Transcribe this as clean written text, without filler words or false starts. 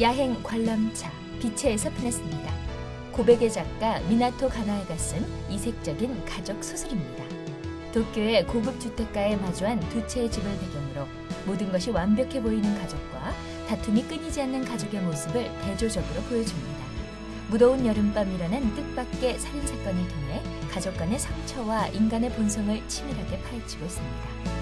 야행 관람차 비체에서 편했습니다. 고백의 작가 미나토 가나에가 쓴 이색적인 가족 소설입니다. 도쿄의 고급 주택가에 마주한 두 채의 집을 배경으로 모든 것이 완벽해 보이는 가족과 다툼이 끊이지 않는 가족의 모습을 대조적으로 보여줍니다. 무더운 여름밤 일어난 뜻밖의 살인사건을 통해 가족 간의 상처와 인간의 본성을 치밀하게 파헤치고 있습니다.